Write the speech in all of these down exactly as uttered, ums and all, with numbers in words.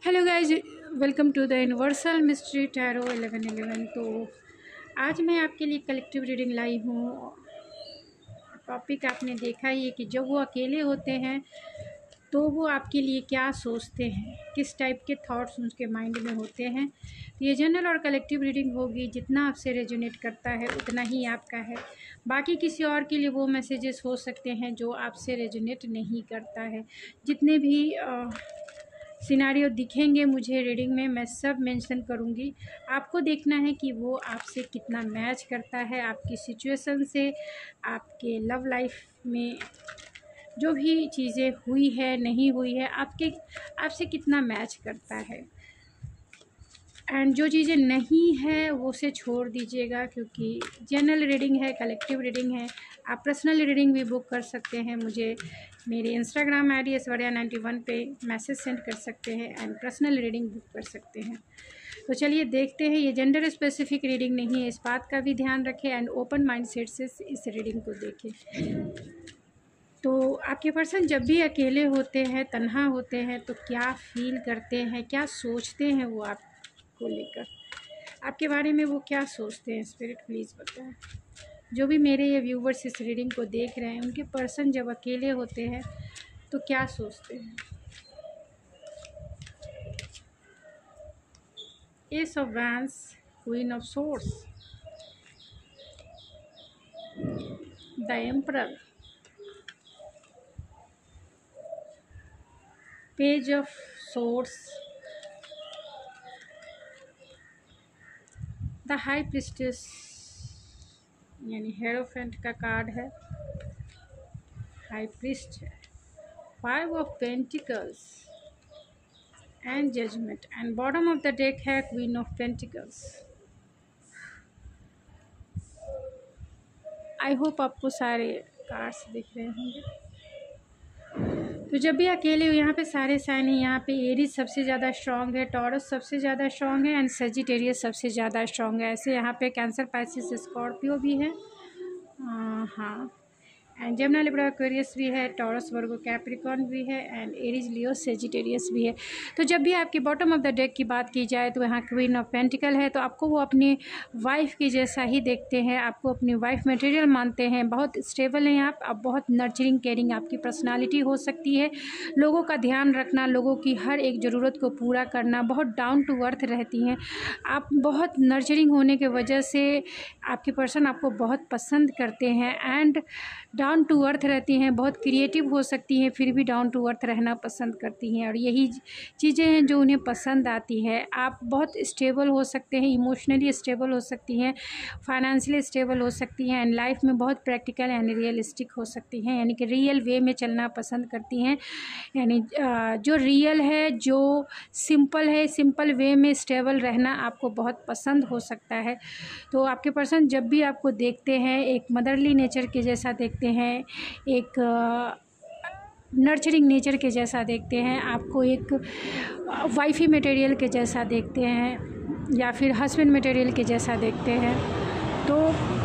Hello guys, welcome to the universal mystery tarot eleven eleven. तो आज मैं आपके लिए कलेक्टिव रीडिंग लाई हूँ। टॉपिक आपने देखा ही है कि जब वो अकेले होते हैं तो वो आपके लिए क्या सोचते हैं, किस टाइप के थॉट्स उनके माइंड में होते हैं। तो ये जनरल और कलेक्टिव रीडिंग होगी, जितना आपसे रेजोनेट करता है उतना ही आपका है। बाकी किसी और के लिए वो मैसेजेस हो सकते हैं जो आपसे रेजोनेट नहीं करता है। जितने भी आ, सिनारियो दिखेंगे मुझे रीडिंग में, मैं सब मेंशन करूँगी। आपको देखना है कि वो आपसे कितना मैच करता है, आपकी सिचुएशन से, आपके लव लाइफ में जो भी चीज़ें हुई है नहीं हुई है, आपके आपसे कितना मैच करता है। एंड जो चीज़ें नहीं है वो से छोड़ दीजिएगा, क्योंकि जनरल रीडिंग है, कलेक्टिव रीडिंग है। आप पर्सनल रीडिंग भी बुक कर सकते हैं, मुझे मेरे Instagram I D Aishwarya ninety one पे मैसेज सेंड कर सकते हैं एंड पर्सनल रीडिंग बुक कर सकते हैं। तो चलिए देखते हैं। ये जेंडर स्पेसिफिक रीडिंग नहीं है, इस बात का भी ध्यान रखें एंड ओपन माइंड सेट से इस रीडिंग को देखें। तो आपके पर्सन जब भी अकेले होते हैं, तन्हा होते हैं, तो क्या फील करते हैं, क्या सोचते हैं वो आपको लेकर, आपके बारे में वो क्या सोचते हैं। स्पिरिट प्लीज़ बताएं। जो भी मेरे ये व्यूवर्स इस रीडिंग को देख रहे हैं, उनके पर्सन जब अकेले होते हैं तो क्या सोचते हैं। Ace of wands, queen of swords, the emperor, page of swords, the high priestess यानी हेरोफेंट का कार्ड है, हाई प्रिस्ट है, five of pentacles and judgement and bottom of the deck है queen of pentacles. I hope आपको सारे cards दिख रहे होंगे। तो जब भी अकेले हो, यहाँ पे सारे साइन हैं। यहाँ पे एरीज सबसे ज़्यादा स्ट्रॉन्ग है, टॉरस सबसे ज़्यादा स्ट्रॉन्ग है एंड सजिटेरियस सबसे ज़्यादा स्ट्रॉन्ग है। ऐसे यहाँ पे कैंसर, पाइसिस, स्कॉर्पियो भी है। हाँ, एंड जमुना, लिब्रा, एक्वेरियस भी है, टॉरस, वर्गो, कैप्रिकॉर्न भी है एंड एरीज, लियो, सेजिटेरियस भी है। तो जब भी आपकी बॉटम ऑफ द डेक की बात की जाए तो यहाँ क्वीन ऑफ पेंटिकल है। तो आपको वो अपनी वाइफ की जैसा ही देखते हैं, आपको अपनी वाइफ मटेरियल मानते हैं, बहुत स्टेबल हैं आप आप बहुत नर्चरिंग, केयरिंग आपकी पर्सनालिटी हो सकती है। लोगों का ध्यान रखना, लोगों की हर एक ज़रूरत को पूरा करना, बहुत डाउन टू अर्थ रहती हैं आप। बहुत नर्चरिंग होने की वजह से आपके पर्सन आपको बहुत पसंद करते हैं एंड डाउन टू अर्थ रहती हैं। बहुत क्रिएटिव हो सकती हैं, फिर भी डाउन टू अर्थ रहना पसंद करती हैं और यही चीज़ें हैं जो उन्हें पसंद आती है। आप बहुत स्टेबल हो सकते हैं, इमोशनली स्टेबल हो सकती हैं, फाइनेंशियली स्टेबल हो सकती हैं एंड लाइफ में बहुत प्रैक्टिकल एंड रियलिस्टिक हो सकती हैं, यानी कि रियल वे में चलना पसंद करती हैं। यानी जो रियल है, जो सिंपल है, सिंपल वे में स्टेबल रहना आपको बहुत पसंद हो सकता है। तो आपके पर्सन जब भी आपको देखते हैं एक मदरली नेचर के जैसा देखते हैं, एक नर्चरिंग नेचर के जैसा देखते हैं, आपको एक वाइफी मटेरियल के जैसा देखते हैं या फिर हस्बैंड मटेरियल के जैसा देखते हैं। तो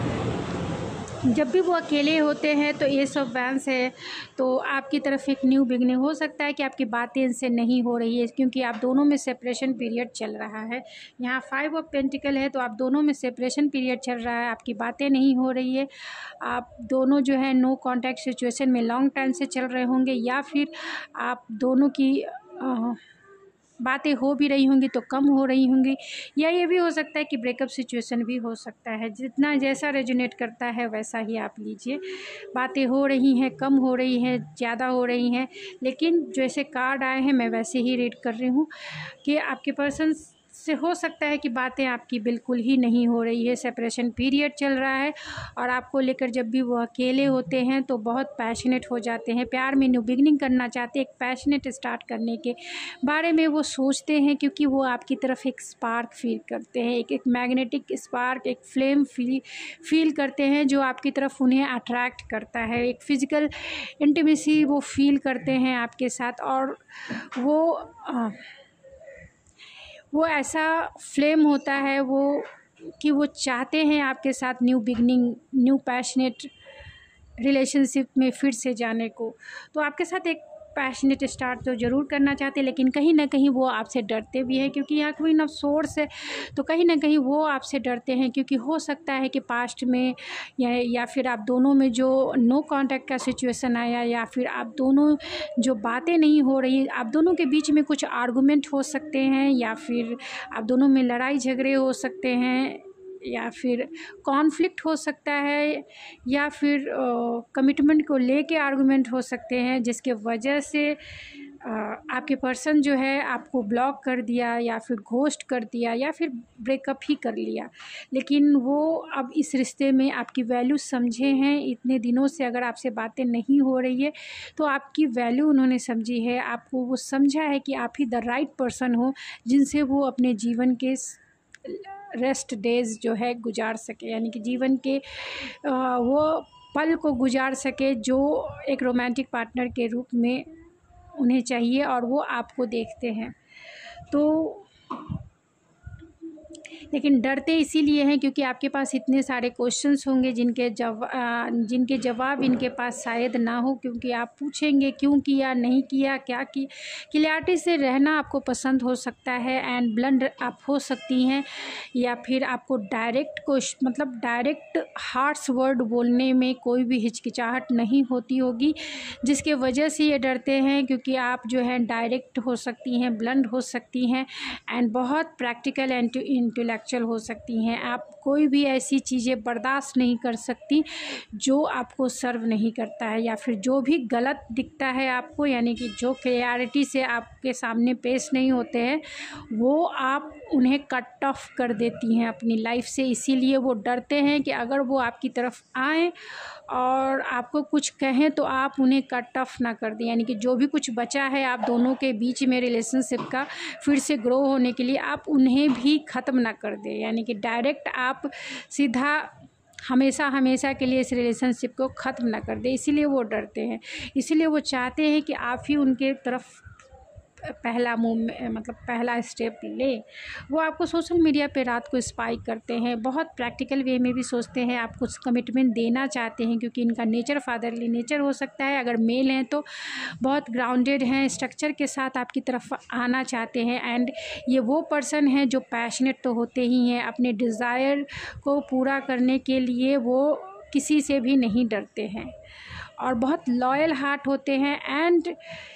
जब भी वो अकेले होते हैं तो एस ऑफ वैंड्स है, तो आपकी तरफ एक न्यू बिगनिंग हो सकता है कि आपकी बातें इनसे नहीं हो रही है, क्योंकि आप दोनों में सेपरेशन पीरियड चल रहा है। यहाँ फाइव ऑफ पेंटिकल है, तो आप दोनों में सेपरेशन पीरियड चल रहा है, आपकी बातें नहीं हो रही है, आप दोनों जो है नो कॉन्टैक्ट सिचुएशन में लॉन्ग टाइम से चल रहे होंगे, या फिर आप दोनों की आ, बातें हो भी रही होंगी तो कम हो रही होंगी, या ये भी हो सकता है कि ब्रेकअप सिचुएशन भी हो सकता है। जितना जैसा रेजोनेट करता है वैसा ही आप लीजिए। बातें हो रही हैं, कम हो रही हैं, ज़्यादा हो रही हैं, लेकिन जैसे कार्ड आए हैं मैं वैसे ही रीड कर रही हूँ कि आपके पर्सन से हो सकता है कि बातें आपकी बिल्कुल ही नहीं हो रही है, सेपरेशन पीरियड चल रहा है और आपको लेकर जब भी वो अकेले होते हैं तो बहुत पैशनेट हो जाते हैं, प्यार में न्यू बिगनिंग करना चाहते हैं, एक पैशनेट स्टार्ट करने के बारे में वो सोचते हैं, क्योंकि वो आपकी तरफ एक स्पार्क फील करते हैं, एक एक मैग्नेटिक स्पार्क, एक फ्लेम फील फील करते हैं जो आपकी तरफ उन्हें अट्रैक्ट करता है। एक फ़िज़िकल इंटीमेसी वो फील करते हैं आपके साथ, और वो आ, वो ऐसा फ्लेम होता है वो कि वो चाहते हैं आपके साथ new beginning, new passionate relationship में फिर से जाने को। तो आपके साथ एक पैशनेट स्टार्ट तो ज़रूर करना चाहते हैं, लेकिन कहीं ना कहीं वो आपसे डरते भी हैं, क्योंकि यहाँ क्वीन ऑफ सोर्स है। तो कहीं ना कहीं वो आपसे डरते हैं, क्योंकि हो सकता है कि पास्ट में या या फिर आप दोनों में जो नो कांटेक्ट का सिचुएशन आया, या फिर आप दोनों जो बातें नहीं हो रही, आप दोनों के बीच में कुछ आर्गूमेंट हो सकते हैं, या फिर आप दोनों में लड़ाई झगड़े हो सकते हैं, या फिर कॉन्फ्लिक्ट हो सकता है, या फिर कमिटमेंट को लेके आर्गुमेंट हो सकते हैं, जिसके वजह से आ, आपके पर्सन जो है आपको ब्लॉक कर दिया, या फिर घोस्ट कर दिया, या फिर ब्रेकअप ही कर लिया। लेकिन वो अब इस रिश्ते में आपकी वैल्यू समझे हैं। इतने दिनों से अगर आपसे बातें नहीं हो रही है तो आपकी वैल्यू उन्होंने समझी है, आपको वो समझा है कि आप ही द राइट पर्सन हो जिनसे वो अपने जीवन के रेस्ट डेज जो है गुजार सके, यानी कि जीवन के आ, वो पल को गुजार सके जो एक रोमांटिक पार्टनर के रूप में उन्हें चाहिए, और वो आपको देखते हैं। तो लेकिन डरते इसीलिए हैं क्योंकि आपके पास इतने सारे क्वेश्चंस होंगे जिनके जवा जिनके जवाब इनके पास शायद ना हो, क्योंकि आप पूछेंगे क्यों किया, नहीं किया, क्या की। क्लियरिटी से रहना आपको पसंद हो सकता है, एंड ब्लंड आप हो सकती हैं, या फिर आपको डायरेक्ट क्वेश्चन मतलब डायरेक्ट हार्श वर्ड बोलने में कोई भी हिचकिचाहट नहीं होती होगी, जिसके वजह से ये डरते हैं, क्योंकि आप जो है डायरेक्ट हो सकती हैं, ब्लंड हो सकती हैं, एंड बहुत प्रैक्टिकल एंड इंटेलेक्चुअल हो सकती हैं। आप कोई भी ऐसी चीज़ें बर्दाश्त नहीं कर सकती जो आपको सर्व नहीं करता है, या फिर जो भी गलत दिखता है आपको, यानी कि जो क्लियरिटी से आपके सामने पेश नहीं होते हैं, वो आप उन्हें कट ऑफ कर देती हैं अपनी लाइफ से। इसीलिए वो डरते हैं कि अगर वो आपकी तरफ आएँ और आपको कुछ कहें तो आप उन्हें कट ऑफ ना कर दें, यानी कि जो भी कुछ बचा है आप दोनों के बीच में रिलेशनशिप का फिर से ग्रो होने के लिए, आप उन्हें भी ख़त्म ना कर दें, यानी कि डायरेक्ट आप सीधा हमेशा हमेशा के लिए इस रिलेशनशिप को ख़त्म ना कर दें। इसीलिए वो डरते हैं, इसीलिए वो चाहते हैं कि आप ही उनके तरफ पहला मूव मतलब पहला स्टेप ले। वो आपको सोशल मीडिया पे रात को स्पाई करते हैं, बहुत प्रैक्टिकल वे में भी सोचते हैं, आप कुछ कमिटमेंट देना चाहते हैं, क्योंकि इनका नेचर फादरली नेचर हो सकता है। अगर मेल हैं तो बहुत ग्राउंडेड हैं, स्ट्रक्चर के साथ आपकी तरफ आना चाहते हैं, एंड ये वो पर्सन हैं जो पैशनेट तो होते ही हैं, अपने डिज़ायर को पूरा करने के लिए वो किसी से भी नहीं डरते हैं, और बहुत लॉयल हार्ट होते हैं। एंड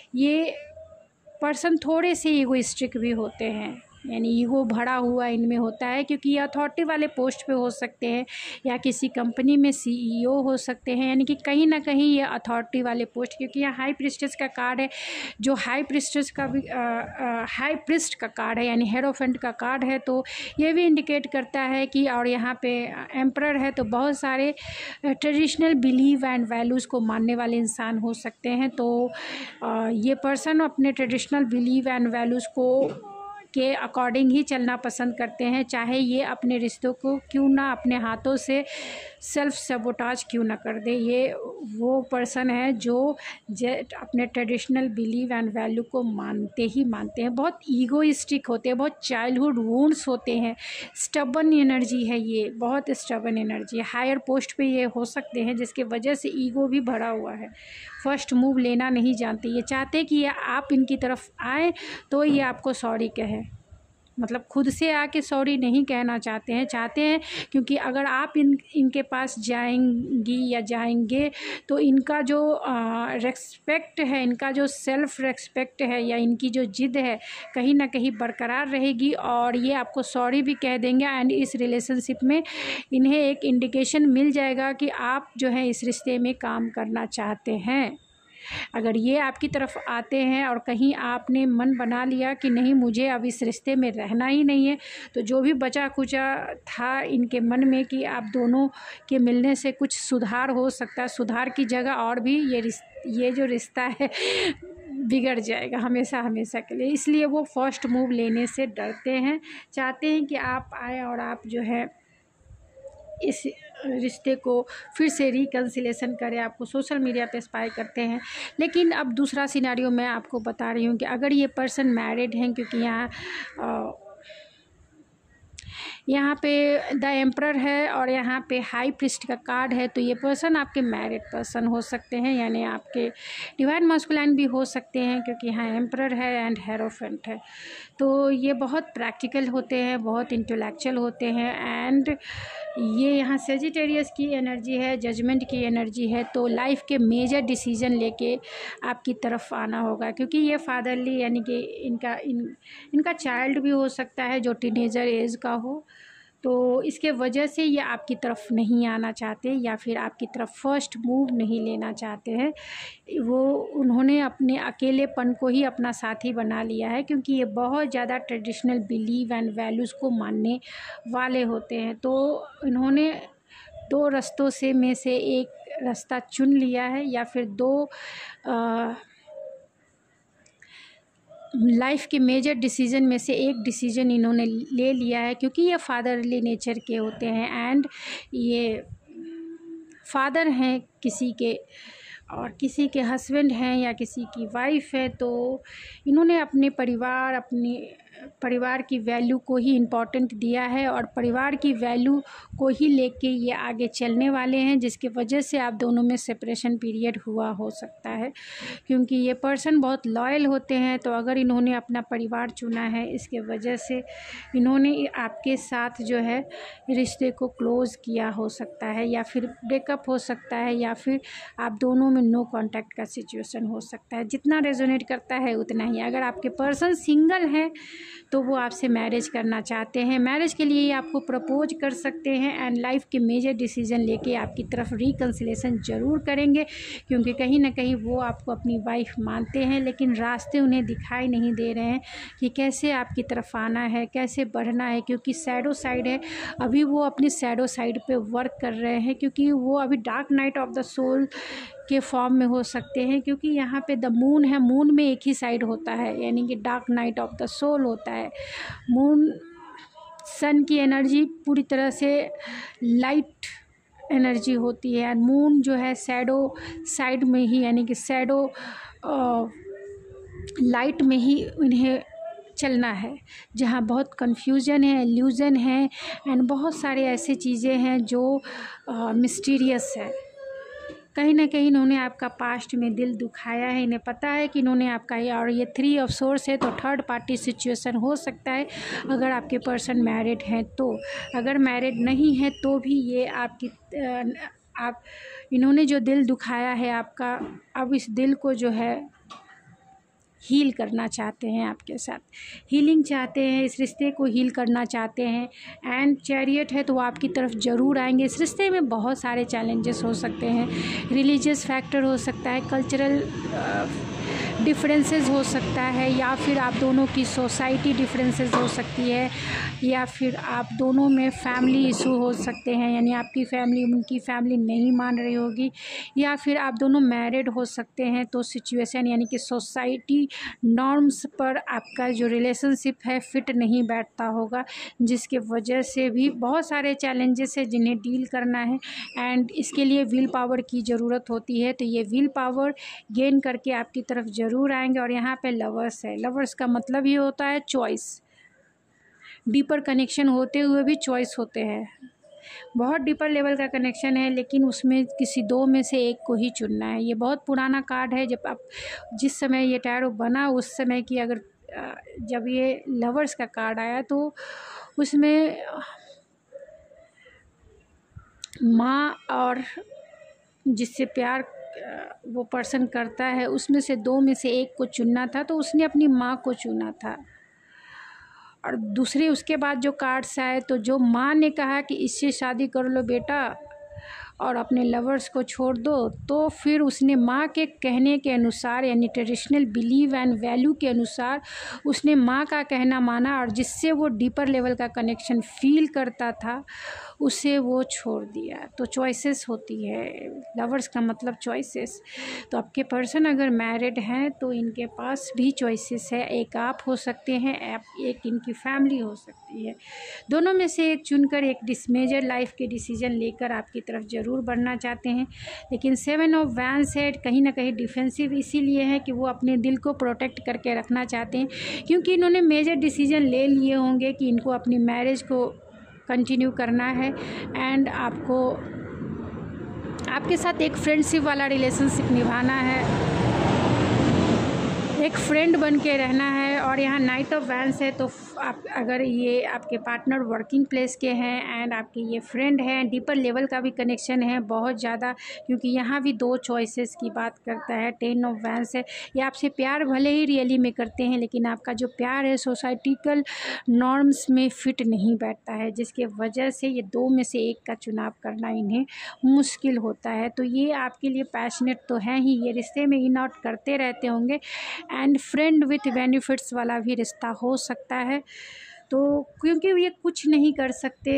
ये पर्सन थोड़े से ईगोइस्टिक भी होते हैं, यानी ईगो भरा हुआ इनमें होता है, क्योंकि ये अथॉरिटी वाले पोस्ट पे हो सकते हैं, या किसी कंपनी में सीईओ हो सकते हैं, यानी कि कहीं ना कहीं ये अथॉरिटी वाले पोस्ट, क्योंकि यहाँ हाई प्रिस्टेस का कार्ड है, जो हाई प्रिस्टेस का भी हाई प्रिस्ट का कार्ड है, यानी हेरोफेंट का कार्ड है। तो ये भी इंडिकेट करता है कि, और यहाँ पे एम्परर है, तो बहुत सारे ट्रेडिशनल बिलीव एंड वैल्यूज़ को मानने वाले इंसान हो सकते हैं। तो आ, ये पर्सन अपने ट्रेडिशनल बिलीव एंड वैल्यूज़ को के अकॉर्डिंग ही चलना पसंद करते हैं, चाहे ये अपने रिश्तों को क्यों ना अपने हाथों से सेल्फ सबोटाज क्यों ना कर दे। ये वो पर्सन है जो अपने ट्रेडिशनल बिलीव एंड वैल्यू को मानते ही मानते हैं, बहुत ईगोइस्टिक होते हैं, बहुत चाइल्डहुड वुंड्स होते हैं, स्टबन एनर्जी है ये, बहुत स्टबन एनर्जी है। हायर पोस्ट पे ये हो सकते हैं, जिसके वजह से ईगो भी भरा हुआ है, फर्स्ट मूव लेना नहीं जानते। ये चाहते कि ये आप इनकी तरफ आए तो ये आपको सॉरी कहे, मतलब खुद से आके सॉरी नहीं कहना चाहते हैं, चाहते हैं क्योंकि अगर आप इन इनके पास जाएंगी या जाएंगे तो इनका जो रेस्पेक्ट है, इनका जो सेल्फ रेस्पेक्ट है, या इनकी जो जिद है कहीं ना कहीं बरकरार रहेगी, और ये आपको सॉरी भी कह देंगे। एंड इस रिलेशनशिप में इन्हें एक इंडिकेशन मिल जाएगा कि आप जो है इस रिश्ते में काम करना चाहते हैं। अगर ये आपकी तरफ आते हैं और कहीं आपने मन बना लिया कि नहीं मुझे अब इस रिश्ते में रहना ही नहीं है, तो जो भी बचा खुचा था इनके मन में कि आप दोनों के मिलने से कुछ सुधार हो सकता है, सुधार की जगह और भी ये ये जो रिश्ता है बिगड़ जाएगा हमेशा हमेशा के लिए। इसलिए वो फर्स्ट मूव लेने से डरते हैं, चाहते हैं कि आप आए और आप जो है इस रिश्ते को फिर से रिकन्सिलेशन करें, आपको सोशल मीडिया पे स्पाई करते हैं। लेकिन अब दूसरा सिनेरियो मैं आपको बता रही हूँ कि अगर ये पर्सन मैरिड हैं, क्योंकि यहाँ यहाँ पे द एम्परर है और यहाँ पे हाई प्रीस्ट का कार्ड है। तो ये पर्सन आपके मैरिड पर्सन हो सकते हैं, यानी आपके डिवाइन मास्कुलाइन भी हो सकते हैं, क्योंकि यहाँ एम्परर है एंड हेरोफेंट है। तो ये बहुत प्रैक्टिकल होते हैं, बहुत इंटेलेक्चुअल होते हैं एंड ये यहाँ सेजिटेरियस की एनर्जी है, जजमेंट की एनर्जी है। तो लाइफ के मेजर डिसीजन लेके आपकी तरफ आना होगा, क्योंकि ये फादरली यानी कि इनका इन इनका चाइल्ड भी हो सकता है जो टीनेजर एज का हो। तो इसके वजह से ये आपकी तरफ नहीं आना चाहते या फिर आपकी तरफ फर्स्ट मूव नहीं लेना चाहते हैं। वो उन्होंने अपने अकेलेपन को ही अपना साथी बना लिया है, क्योंकि ये बहुत ज़्यादा ट्रेडिशनल बिलीव एंड वैल्यूज़ को मानने वाले होते हैं। तो इन्होंने दो रास्तों से में से एक रास्ता चुन लिया है, या फिर दो आ, लाइफ के मेजर डिसीजन में से एक डिसीजन इन्होंने ले लिया है, क्योंकि ये फादरली नेचर के होते हैं एंड ये फादर हैं किसी के और किसी के हस्बैंड हैं या किसी की वाइफ है। तो इन्होंने अपने परिवार अपने परिवार की वैल्यू को ही इम्पोर्टेंट दिया है और परिवार की वैल्यू को ही लेके ये आगे चलने वाले हैं, जिसकी वजह से आप दोनों में सेपरेशन पीरियड हुआ हो सकता है, क्योंकि ये पर्सन बहुत लॉयल होते हैं। तो अगर इन्होंने अपना परिवार चुना है, इसके वजह से इन्होंने आपके साथ जो है रिश्ते को क्लोज़ किया हो सकता है, या फिर ब्रेकअप हो सकता है, या फिर आप दोनों में नो कांटेक्ट का सिचुएशन हो सकता है। जितना रेजोनेट करता है उतना ही। अगर आपके पर्सन सिंगल हैं तो वो आपसे मैरिज करना चाहते हैं, मैरिज के लिए आपको प्रपोज कर सकते हैं एंड लाइफ के मेजर डिसीजन लेके आपकी तरफ रिकन्सिलेशन ज़रूर करेंगे, क्योंकि कहीं ना कहीं वो आपको अपनी वाइफ मानते हैं, लेकिन रास्ते उन्हें दिखाई नहीं दे रहे हैं कि कैसे आपकी तरफ आना है, कैसे बढ़ना है, क्योंकि सैडो साइड है। अभी वो अपनी सैडो साइड पे वर्क कर रहे हैं, क्योंकि वो अभी dark night of the soul के फॉर्म में हो सकते हैं, क्योंकि यहाँ पे द मून है। मून में एक ही साइड होता है, यानी कि dark night of the soul होता है। मून सन की एनर्जी पूरी तरह से लाइट एनर्जी होती है, मून जो है शैडो साइड में ही, यानी कि शैडो लाइट में ही उन्हें चलना है, जहाँ बहुत कन्फ्यूजन है, इल्यूजन है एंड बहुत सारे ऐसे चीज़ें हैं जो मिस्टीरियस है। कहीं ना कहीं इन्होंने आपका पास्ट में दिल दुखाया है, इन्हें पता है कि इन्होंने आपका, और ये थ्री ऑफ सोर्स है, तो थर्ड पार्टी सिचुएशन हो सकता है अगर आपके पर्सन मैरिड हैं तो। अगर मैरिड नहीं है तो भी ये आपकी आप इन्होंने जो दिल दुखाया है आपका, अब इस दिल को जो है हील करना चाहते हैं, आपके साथ हीलिंग चाहते हैं, इस रिश्ते को हील करना चाहते हैं। एंड चैरियट है तो वो आपकी तरफ ज़रूर आएंगे। इस रिश्ते में बहुत सारे चैलेंजेस हो सकते हैं, रिलीजियस फैक्टर हो सकता है, कल्चरल डिफरेंसेस हो सकता है, या फिर आप दोनों की सोसाइटी डिफरेंसेस हो सकती है, या फिर आप दोनों में फैमिली इशू हो सकते हैं, यानी आपकी फैमिली उनकी फैमिली नहीं मान रही होगी, या फिर आप दोनों मैरिड हो सकते हैं। तो सिचुएशन यानी कि सोसाइटी नॉर्म्स पर आपका जो रिलेशनशिप है फिट नहीं बैठता होगा, जिसके वजह से भी बहुत सारे चैलेंजेस है जिन्हें डील करना है एंड इसके लिए विल पावर की ज़रूरत होती है। तो ये विल पावर गेन करके आपकी तरफ ज़रूर आएंगे। और यहाँ पे लवर्स है, लवर्स का मतलब ये होता है चॉइस, डीपर कनेक्शन होते हुए भी चॉइस होते हैं। बहुत डीपर लेवल का कनेक्शन है, लेकिन उसमें किसी दो में से एक को ही चुनना है। ये बहुत पुराना कार्ड है, जब आप जिस समय ये टैरो बना उस समय की, अगर जब ये लवर्स का कार्ड आया तो उसमें माँ और जिससे प्यार वो पर्सन करता है उसमें से दो में से एक को चुनना था, तो उसने अपनी माँ को चुना था। और दूसरे उसके बाद जो कार्ड्स आए तो जो माँ ने कहा कि इससे शादी कर लो बेटा और अपने लवर्स को छोड़ दो, तो फिर उसने माँ के कहने के अनुसार, यानी ट्रेडिशनल बिलीव एंड वैल्यू के अनुसार उसने माँ का कहना माना, और जिससे वो डीपर लेवल का कनेक्शन फील करता था उसे वो छोड़ दिया। तो चॉइसेस होती है, लवर्स का मतलब चॉइसेस। तो आपके पर्सन अगर मैरिड हैं तो इनके पास भी चॉइसेस है, एक आप हो सकते हैं, एक इनकी फैमिली हो सकती है। दोनों में से एक चुनकर एक डिस मेजर लाइफ के डिसीजन लेकर आपकी तरफ ज़रूर बढ़ना चाहते हैं। लेकिन सेवन ऑफ वैंड्स है कहीं ना कहीं डिफेंसिव इसीलिए है कि वो अपने दिल को प्रोटेक्ट करके रखना चाहते हैं, क्योंकि इन्होंने मेजर डिसीजन ले लिए होंगे कि इनको अपनी मैरिज को कंटिन्यू करना है एंड आपको आपके साथ एक फ्रेंडशिप वाला रिलेशनशिप निभाना है, एक फ्रेंड बन के रहना है। और यहाँ नाइट ऑफ वैंस है, तो आप अगर ये आपके पार्टनर वर्किंग प्लेस के हैं एंड आपके ये फ्रेंड हैं, डीपर लेवल का भी कनेक्शन है बहुत ज़्यादा, क्योंकि यहाँ भी दो चॉइसेस की बात करता है। टेन ऑफ वैंस है, ये आपसे प्यार भले ही रियली में करते हैं, लेकिन आपका जो प्यार है सोसाइटिकल नॉर्म्स में फिट नहीं बैठता है, जिसके वजह से ये दो में से एक का चुनाव करना इन्हें मुश्किल होता है। तो ये आपके लिए पैशनेट तो हैं ही, ये रिश्ते में इन आउट करते रहते होंगे एंड फ्रेंड विथ बेनिफिट्स वाला भी रिश्ता हो सकता है। तो क्योंकि ये कुछ नहीं कर सकते,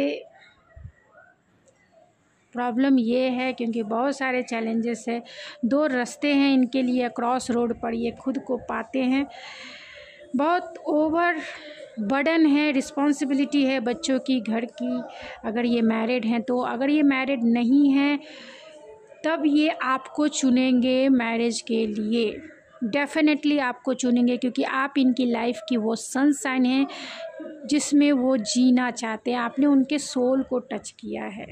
प्रॉब्लम ये है क्योंकि बहुत सारे चैलेंजेस है, दो रास्ते हैं इनके लिए, क्रॉस रोड पर ये खुद को पाते हैं। बहुत ओवर बर्डन है, रिस्पॉन्सिबिलिटी है बच्चों की, घर की, अगर ये मैरिड हैं तो। अगर ये मैरिड नहीं हैं तब ये आपको चुनेंगे मैरिज के लिए, डेफिनेटली आपको चुनेंगे, क्योंकि आप इनकी लाइफ की वो सनशाइन हैं जिसमें वो जीना चाहते हैं। आपने उनके सोल को टच किया है।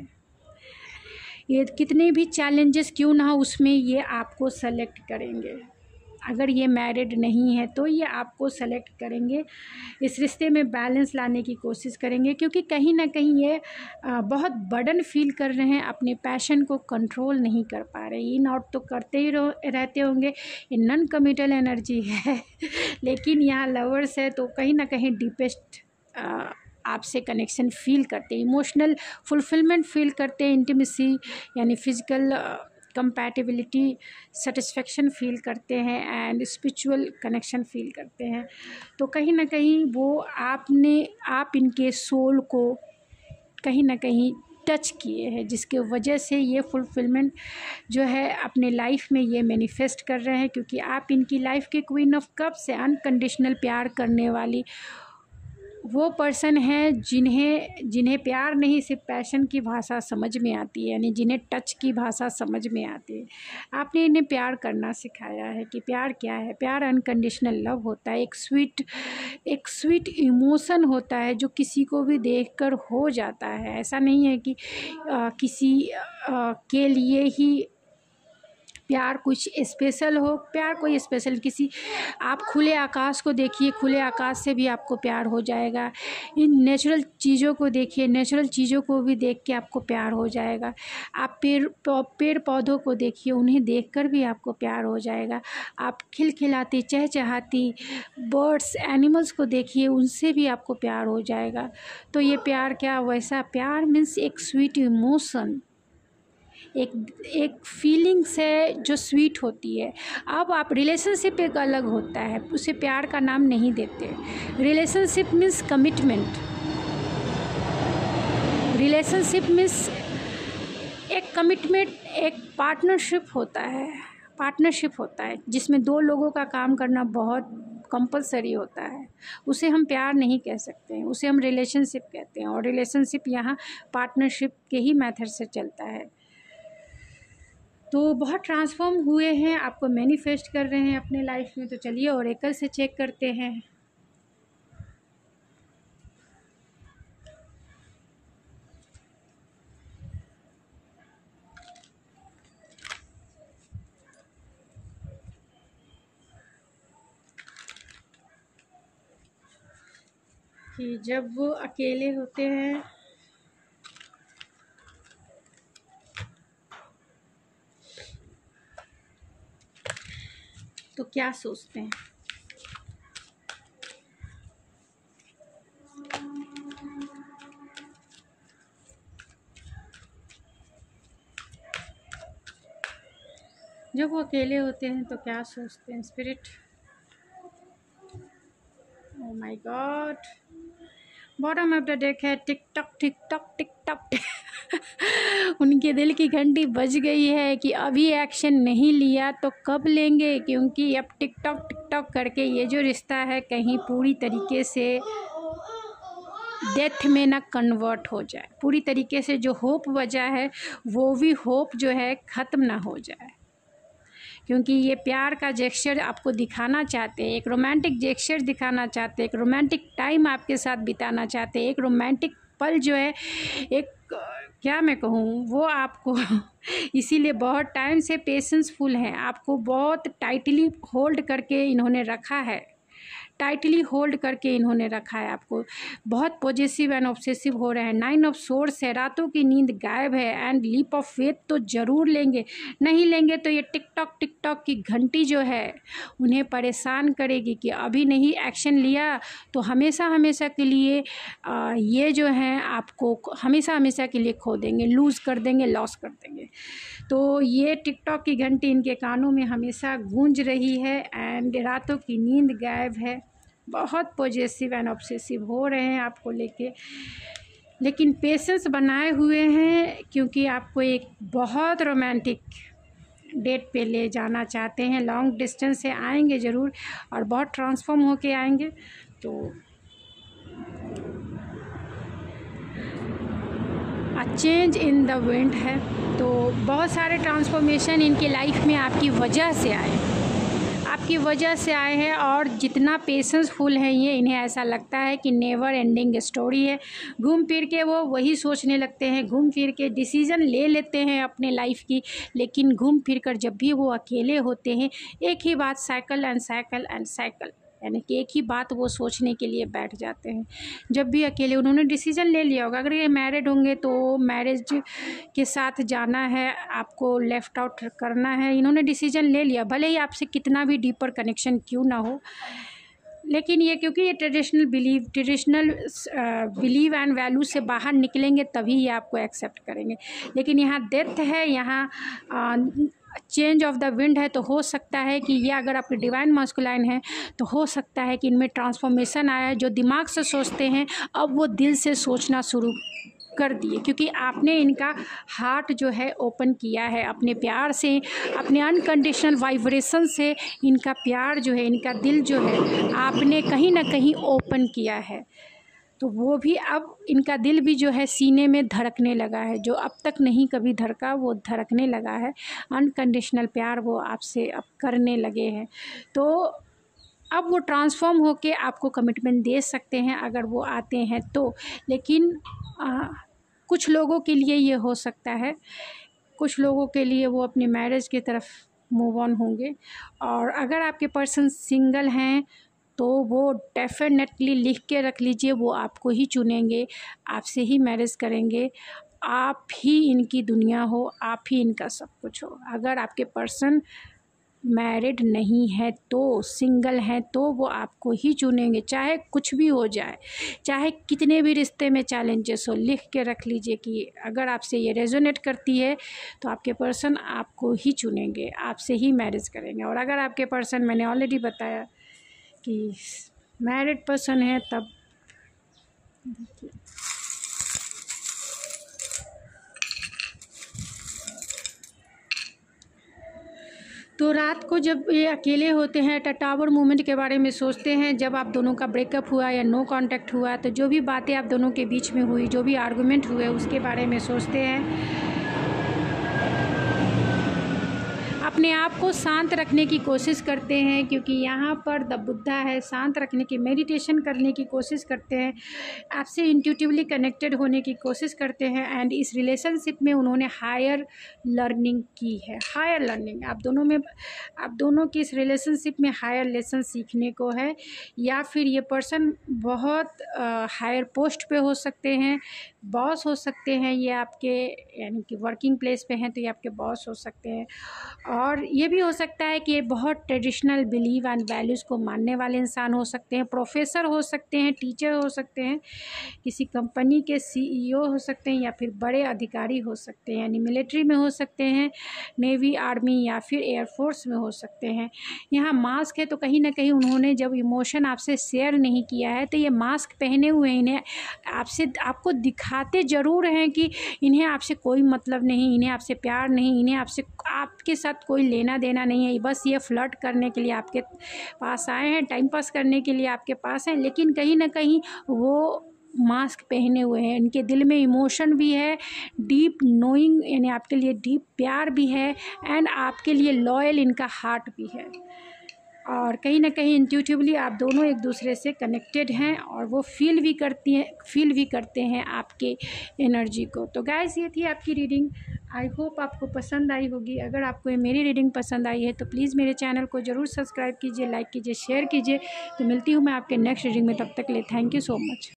ये कितने भी चैलेंजेस क्यों ना हो उसमें ये आपको सेलेक्ट करेंगे। अगर ये मैरिड नहीं है तो ये आपको सेलेक्ट करेंगे, इस रिश्ते में बैलेंस लाने की कोशिश करेंगे, क्योंकि कहीं ना कहीं ये बहुत बर्डन फील कर रहे हैं, अपने पैशन को कंट्रोल नहीं कर पा रहे। इन आउट तो करते ही रहते होंगे, ये नॉन कमिटल एनर्जी है लेकिन यहाँ लवर्स है तो कहीं ना कहीं डीपेस्ट आपसे कनेक्शन फील करते हैं, इमोशनल फुलफिलमेंट फील करते हैं, इंटीमेसी यानी फिजिकल कंपैटिबिलिटी, सेटिस्फेक्शन फील करते हैं एंड स्पिरिचुअल कनेक्शन फील करते हैं। तो कहीं ना कहीं वो आपने आप इनके सोल को कहीं ना कहीं टच किए हैं, जिसके वजह से ये फुलफिलमेंट जो है अपने लाइफ में ये मैनिफेस्ट कर रहे हैं, क्योंकि आप इनकी लाइफ के क्वीन ऑफ कप्स से अनकंडीशनल प्यार करने वाली वो पर्सन है जिन्हें जिन्हें प्यार नहीं सिर्फ पैशन की भाषा समझ में आती है, यानी जिन्हें टच की भाषा समझ में आती है। आपने इन्हें प्यार करना सिखाया है कि प्यार क्या है। प्यार अनकंडीशनल लव होता है, एक स्वीट एक स्वीट इमोशन होता है जो किसी को भी देखकर हो जाता है। ऐसा नहीं है कि आ, किसी आ, के लिए ही प्यार कुछ स्पेशल हो। प्यार कोई स्पेशल किसी, आप खुले आकाश को देखिए, खुले आकाश से भी आपको प्यार हो जाएगा। इन नेचुरल चीज़ों को देखिए, नेचुरल चीज़ों को भी देख के आपको प्यार हो जाएगा। आप पेड़ पेड़ पौधों को देखिए, उन्हें देखकर भी आपको प्यार हो जाएगा। आप खिलखिलाती चहचहाती बर्ड्स एनिमल्स को देखिए, उनसे भी आपको प्यार हो जाएगा। तो ये प्यार क्या, वैसा प्यार मीन्स एक स्वीट इमोशन, एक एक फीलिंग्स है जो स्वीट होती है। अब आप रिलेशनशिप एक अलग होता है, उसे प्यार का नाम नहीं देते। Relationship means commitment, relationship means एक कमिटमेंट, एक पार्टनरशिप होता है। पार्टनरशिप होता है जिसमें दो लोगों का काम करना बहुत कंपलसरी होता है। उसे हम प्यार नहीं कह सकते हैं, उसे हम रिलेशनशिप कहते हैं। और रिलेशनशिप यहाँ पार्टनरशिप के ही मेथड से चलता है। तो बहुत ट्रांसफॉर्म हुए हैं, आपको मैनिफेस्ट कर रहे हैं अपने लाइफ में। तो चलिए ओरेकल से चेक करते हैं। कि जब वो अकेले होते हैं तो क्या सोचते हैं। जब वो अकेले होते हैं तो क्या सोचते हैं spirit. Oh my god, bottom of the deck है टिक टक टिक टक टिक टक उनके दिल की घंटी बज गई है कि अभी एक्शन नहीं लिया तो कब लेंगे, क्योंकि अब टिक टॉक टिक टॉक करके ये जो रिश्ता है कहीं पूरी तरीके से डेथ में ना कन्वर्ट हो जाए, पूरी तरीके से जो होप बचा है वो भी होप जो है ख़त्म ना हो जाए। क्योंकि ये प्यार का जेस्चर आपको दिखाना चाहते हैं, एक रोमांटिक जेस्चर दिखाना चाहते हैं, एक रोमांटिक टाइम आपके साथ बिताना चाहते हैं, एक रोमांटिक पल जो है एक क्या मैं कहूँ वो आपको इसीलिए बहुत टाइम से पेशेंसफुल हैं, आपको बहुत टाइटली होल्ड करके इन्होंने रखा है, टाइटली होल्ड करके इन्होंने रखा है आपको, बहुत पॉजेसिव एंड ऑब्सेसिव हो रहे हैं। नाइन ऑफ सोर्स है, रातों की नींद गायब है एंड लीप ऑफ फेथ तो ज़रूर लेंगे, नहीं लेंगे तो ये टिकटॉक टिकटॉक की घंटी जो है उन्हें परेशान करेगी कि अभी नहीं एक्शन लिया तो हमेशा हमेशा के लिए आ, ये जो है आपको हमेशा हमेशा के लिए खो देंगे, लूज़ कर देंगे, लॉस कर देंगे। तो ये टिकटॉक की घंटी इनके कानों में हमेशा गूंज रही है एंड रातों की नींद गायब है, बहुत पॉजेसिव एंड ऑब्सेसिव हो रहे हैं आपको लेके, लेकिन पेशेंस बनाए हुए हैं क्योंकि आपको एक बहुत रोमांटिक डेट पे ले जाना चाहते हैं। लॉन्ग डिस्टेंस से आएंगे ज़रूर और बहुत ट्रांसफॉर्म होके आएंगे। तो a change in the wind है, तो बहुत सारे ट्रांसफॉर्मेशन इनकी लाइफ में आपकी वजह से आए आपकी वजह से आए हैं और जितना पेशेंसफुल है ये, इन्हें ऐसा लगता है कि नेवर एंडिंग स्टोरी है। घूम फिर के वो वही सोचने लगते हैं, घूम फिर के डिसीज़न ले लेते हैं अपने लाइफ की, लेकिन घूम फिर कर जब भी वो अकेले होते हैं एक ही बात cycle and cycle and cycle, यानी कि एक ही बात वो सोचने के लिए बैठ जाते हैं। जब भी अकेले उन्होंने डिसीज़न ले लिया होगा, अगर ये मैरिड होंगे तो मैरिज के साथ जाना है, आपको लेफ़्ट आउट करना है, इन्होंने डिसीज़न ले लिया, भले ही आपसे कितना भी डीपर कनेक्शन क्यों ना हो। लेकिन ये क्योंकि ये traditional believe traditional believe and value से बाहर निकलेंगे तभी ये आपको एक्सेप्ट करेंगे। लेकिन यहाँ डेथ है, यहाँ चेंज ऑफ द विंड है, तो हो सकता है कि ये अगर आपके डिवाइन मास्कुलाइन है तो हो सकता है कि इनमें ट्रांसफॉर्मेशन आया है। जो दिमाग से सोचते हैं अब वो दिल से सोचना शुरू कर दिए, क्योंकि आपने इनका हार्ट जो है ओपन किया है अपने प्यार से, अपने अनकंडीशनल वाइब्रेशन से। इनका प्यार जो है, इनका दिल जो है आपने कहीं ना कहीं ओपन किया है, तो वो भी अब इनका दिल भी जो है सीने में धड़कने लगा है, जो अब तक नहीं कभी धड़का वो धड़कने लगा है। अनकंडीशनल प्यार वो आपसे अब करने लगे हैं, तो अब वो ट्रांसफॉर्म होके आपको कमिटमेंट दे सकते हैं अगर वो आते हैं तो। लेकिन आ, कुछ लोगों के लिए ये हो सकता है, कुछ लोगों के लिए वो अपनी मैरिज की तरफ मूव ऑन होंगे। और अगर आपके पर्सन सिंगल हैं तो वो डेफिनेटली लिख के रख लीजिए, वो आपको ही चुनेंगे, आपसे ही मैरिज करेंगे, आप ही इनकी दुनिया हो, आप ही इनका सब कुछ हो। अगर आपके पर्सन मैरिड नहीं है तो, सिंगल हैं तो वो आपको ही चुनेंगे, चाहे कुछ भी हो जाए, चाहे कितने भी रिश्ते में चैलेंजेस हो। लिख के रख लीजिए कि अगर आपसे ये रेजोनेट करती है तो आपके पर्सन आपको ही चुनेंगे, आपसे ही मैरिज करेंगे। और अगर आपके पर्सन, मैंने ऑलरेडी बताया कि मैरिड पर्सन है, तब देखिए तो रात को जब ये अकेले होते हैं तो टावर मूवमेंट के बारे में सोचते हैं। जब आप दोनों का ब्रेकअप हुआ या नो कांटेक्ट हुआ तो जो भी बातें आप दोनों के बीच में हुई, जो भी आर्गुमेंट हुए उसके बारे में सोचते हैं। अपने आप को शांत रखने की कोशिश करते हैं, क्योंकि यहाँ पर द बुद्धा है, शांत रखने की, मेडिटेशन करने की कोशिश करते हैं, आपसे इंट्यूटिवली कनेक्टेड होने की कोशिश करते हैं। एंड इस रिलेशनशिप में उन्होंने हायर लर्निंग की है, हायर लर्निंग आप दोनों में, आप दोनों की इस रिलेशनशिप में हायर लेसन सीखने को है। या फिर ये पर्सन बहुत हायर पोस्ट पे हो सकते हैं, बॉस हो सकते हैं ये आपके, यानी कि वर्किंग प्लेस पे हैं तो ये आपके बॉस हो सकते हैं। और ये भी हो सकता है कि ये बहुत ट्रेडिशनल बिलीव एंड वैल्यूज़ को मानने वाले इंसान हो सकते हैं, प्रोफेसर हो सकते हैं, टीचर हो सकते हैं, किसी कंपनी के सीईओ हो सकते हैं, या फिर बड़े अधिकारी हो सकते हैं, यानी मिलिट्री में हो सकते हैं, नेवी, आर्मी या फिर एयरफोर्स में हो सकते हैं। यहाँ मास्क है तो कहीं ना कहीं उन्होंने जब इमोशन आपसे शेयर नहीं किया है तो ये मास्क पहने हुए इन्हें आपसे, आपको दिखाते ज़रूर हैं कि इन्हें आपसे कोई मतलब नहीं, इन्हें आपसे प्यार नहीं, इन्हें आपसे आपके साथ कोई लेना देना नहीं है, बस ये फ्लर्ट करने के लिए आपके पास आए हैं, टाइम पास करने के लिए आपके पास हैं। लेकिन कहीं ना कहीं वो मास्क पहने हुए हैं, इनके दिल में इमोशन भी है, डीप नोइंग, यानी आपके लिए डीप प्यार भी है, एंड आपके लिए लॉयल इनका हार्ट भी है। और कहीं ना कहीं इंट्यूटिवली आप दोनों एक दूसरे से कनेक्टेड हैं और वो फील भी करती हैं फील भी करते हैं आपके एनर्जी को। तो गाइस ये थी आपकी रीडिंग। आई होप आपको पसंद आई होगी। अगर आपको ये मेरी रीडिंग पसंद आई है तो प्लीज़ मेरे चैनल को ज़रूर सब्सक्राइब कीजिए, लाइक कीजिए, शेयर कीजिए। तो मिलती हूँ मैं आपके नेक्स्ट रीडिंग में, तब तक के लिए थैंक यू सो मच।